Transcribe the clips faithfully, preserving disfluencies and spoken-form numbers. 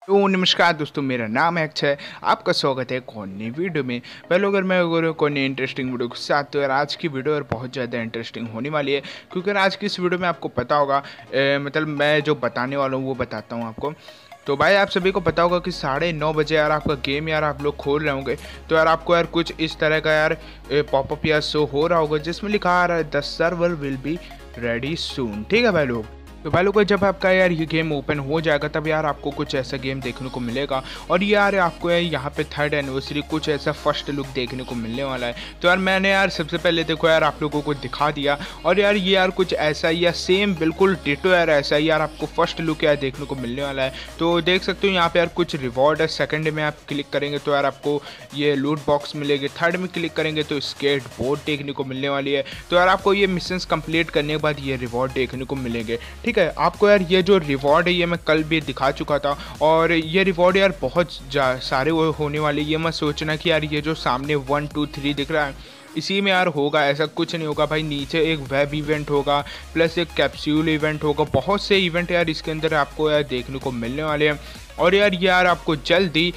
तो नमस्कार दोस्तों, मेरा नाम है अक्षय। आपका स्वागत है एक और नई वीडियो में। पहले अगर मैं अगर कोई नई इंटरेस्टिंग वीडियो के साथ, तो यार आज की वीडियो यार बहुत ज़्यादा इंटरेस्टिंग होने वाली है, क्योंकि यार आज की इस वीडियो में आपको पता होगा ए, मतलब मैं जो बताने वाला हूँ वो बताता हूँ आपको। तो भाई आप सभी को पता होगा कि साढ़े नौ बजे यार आपका गेम यार आप लोग खोल रहे होंगे, तो यार आपको यार कुछ इस तरह का यार पॉपअप यार शो हो रहा होगा, जिसमें लिखा आ रहा है the server will be ready soon. ठीक है भाई लोग। तो भाई लोग जब आपका यार ये गेम ओपन हो जाएगा, तब यार आपको कुछ ऐसा गेम देखने को मिलेगा, और यार आपको यार यहाँ पे थर्ड एनिवर्सरी कुछ ऐसा फर्स्ट लुक देखने को मिलने वाला है। तो यार मैंने यार सबसे पहले देखो यार आप लोगों को दिखा दिया, और यार ये यार कुछ ऐसा ही या सेम बिल्कुल डिटो यार ऐसा ही यार आपको फर्स्ट लुक यार देखने को मिलने वाला है। तो देख सकते हो यहाँ पे यार कुछ रिवॉर्ड है। सेकंड में आप क्लिक करेंगे तो यार आपको ये लूट बॉक्स मिलेगी। थर्ड में क्लिक करेंगे तो स्केट बोर्ड देखने को मिलने वाली है। तो यार आपको ये मिशंस कंप्लीट करने के बाद ये रिवॉर्ड देखने को मिलेंगे। ठीक है, आपको यार ये जो रिवॉर्ड है ये मैं कल भी दिखा चुका था, और ये रिवॉर्ड यार बहुत सारे वो होने वाले। ये मत सोचना कि यार ये जो सामने वन टू थ्री दिख रहा है इसी में यार होगा, ऐसा कुछ नहीं होगा भाई। नीचे एक वेब इवेंट होगा, प्लस एक कैप्सूल इवेंट होगा, बहुत से इवेंट यार इसके अंदर आपको यार देखने को मिलने वाले हैं। और यार यार आपको जल्दी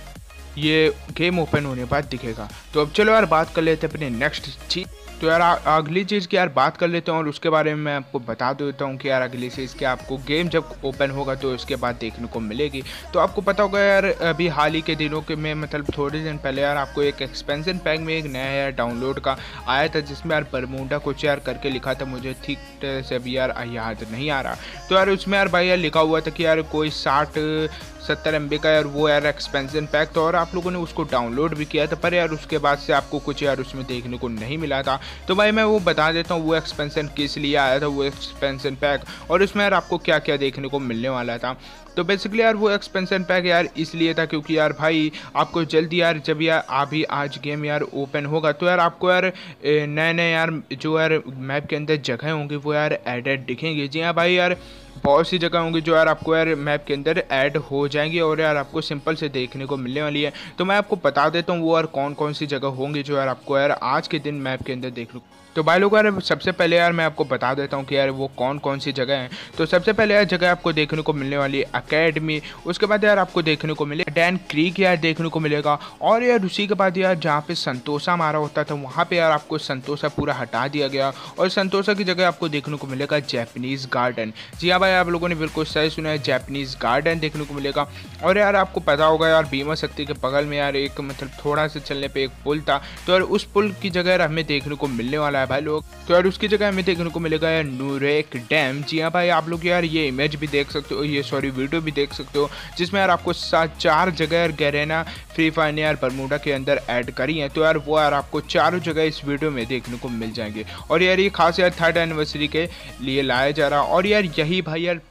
ये गेम ओपन होने के बाद दिखेगा। तो अब चलो यार बात कर लेते हैं अपने नेक्स्ट चीज। तो यार अगली चीज़ की यार बात कर लेते हैं, और उसके बारे में मैं आपको बता देता हूँ कि यार अगली चीज़ की आपको गेम जब ओपन होगा तो उसके बाद देखने को मिलेगी। तो आपको पता होगा यार अभी हाल ही के दिनों के में मतलब थोड़े दिन पहले यार आपको एक एक्सपेंशन पैक में एक नया यार डाउनलोड का आया था, जिसमें यार बरमूडा कुछ यार करके लिखा था, मुझे ठीक से अभी यार याद नहीं आ रहा। तो यार उसमें यार भाई यार लिखा हुआ था कि यार कोई साठ सत्तर एम बी का यार वो यार एक्सपेंशन पैक था, और आप लोगों ने उसको डाउनलोड भी किया था, पर यार उसके बाद से आपको कुछ यार उसमें देखने को नहीं मिला था। तो भाई मैं वो बता देता हूँ वो एक्सपेंशन किस लिए आया था, वो एक्सपेंशन पैक, और उसमें यार आपको क्या क्या देखने को मिलने वाला था। तो बेसिकली यार वो एक्सपेंशन पैक यार इसलिए था क्योंकि यार भाई आपको जल्दी यार जब यार अभी आज गेम यार ओपन होगा तो यार आपको यार नए नए यार जो यार मैप के अंदर जगह होंगी वो यार एडेड दिखेंगी। जी हाँ भाई, यार बहुत सी जगह होंगी जो यार आपको यार मैप के अंदर ऐड हो जाएंगी, और यार आपको सिंपल से देखने को मिलने वाली है। तो मैं आपको बता देता हूँ वो यार कौन कौन सी जगह होंगी जो यार आपको यार आज के दिन मैप के अंदर देखने को। तो भाई लोग यार सबसे पहले यार मैं आपको बता देता हूँ कि यार वो कौन कौन सी जगह हैं। तो सबसे पहले यार जगह आपको देखने को मिलने वाली है अकेडमी। उसके बाद यार आपको देखने को मिले डैन क्रीक यार देखने को मिलेगा, और यार उसी के बाद यार जहाँ पे संतोषा मारा होता था वहाँ पे यार आपको संतोषा पूरा हटा दिया गया, और संतोषा की जगह आपको देखने को मिलेगा जैपनीज़ गार्डन। जी हाँ भाई, आप लोगों ने बिल्कुल सही सुना है, जैपनीज़ गार्डन देखने को मिलेगा। और यार आपको पता होगा यार भीमा शक्ति के बगल में यार एक मतलब थोड़ा सा चलने पे एक पुल था, तो यार उस पुल की जगह यार हमें देखने को मिलने वाला है भाई लोग। तो यार उसकी जगह हमें देखने को मिलेगा यार नूरेक डैम। जी हाँ भाई, आप लोग यार ये इमेज भी देख सकते हो, ये सॉरी वीडियो भी देख सकते हो, जिसमें यार आपको सात चार जगह यार गैरेना फ्री फायर ने यार बरमूडा के अंदर ऐड करी है। तो यार वो यार आपको चारों जगह इस वीडियो में देखने को मिल जाएंगे, और यार ये खास यार थर्ड एनिवर्सरी के लिए लाया जा रहा, और यार यही भाई यार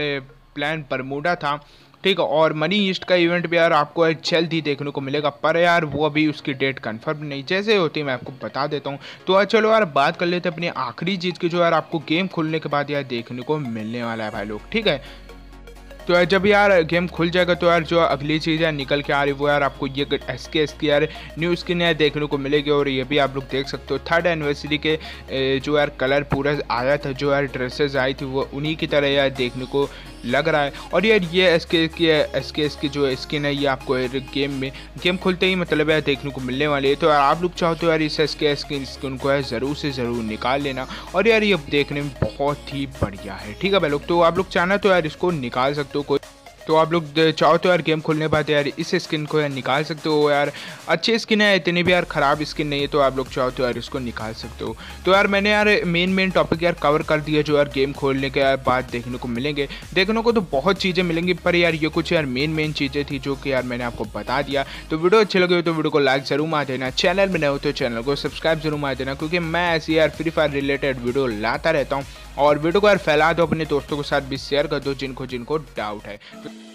प्लान बरमूडा था। ठीक है, और मनी ईस्ट का इवेंट भी यार आपको जल्द ही देखने को मिलेगा, पर यार वो अभी उसकी डेट कंफर्म नहीं, जैसे होती है मैं आपको बता देता हूँ। तो चलो यार बात कर लेते हैं अपनी आखिरी चीज़ की, जो यार आपको गेम खुलने के बाद यार देखने को मिलने वाला है भाई लोग। ठीक है, तो यार जब यार गेम खुल जाएगा तो यार जो अगली चीज़ है निकल के आ रही वो यार आपको ये एस के एस की यार न्यू स्किन यार देखने को मिलेगी, और ये भी आप लोग देख सकते हो थर्ड एनिवर्सरी के जो यार कलर पूरा आया था, जो यार ड्रेसेस आई थी वो उन्हीं की तरह यार देखने को लग रहा है। और यार ये एस के की एस के एस की जो स्किन है ये आपको गेम में गेम खुलते ही मतलब यार देखने को मिलने वाली है। तो यार आप लोग चाहो तो यार इस एस के एस की स्किन को यार ज़रूर से ज़रूर निकाल लेना, और यार ये देखने में बहुत ही बढ़िया है। ठीक है भाई लोग, तो आप लोग चाहना तो यार इसको निकाल सकते हो, कोई तो आप लोग चाहो तो यार गेम खोलने बाद यार इस स्किन को यार निकाल सकते हो। यार अच्छी स्किन है, इतनी भी यार ख़राब स्किन नहीं है, तो आप लोग चाहो तो यार इसको निकाल सकते हो। तो यार मैंने यार मेन मेन टॉपिक यार कवर कर दिया जो यार गेम खोलने के यार बाद देखने को मिलेंगे। देखने को तो बहुत चीज़ें मिलेंगी, पर यार ये कुछ यार मेन मेन चीज़ें थी जो कि यार मैंने आपको बता दिया। तो वीडियो अच्छी लगी हो तो वीडियो को लाइक जरूर मार देना, चैनल में नए हो तो चैनल को सब्सक्राइब जरूर मार देना, क्योंकि मैं ऐसी यार फ्री फायर रिलेटेड वीडियो लाता रहता हूँ। और वीडियो को यार फैला दो, अपने दोस्तों के साथ भी शेयर कर दो जिनको जिनको डाउट है।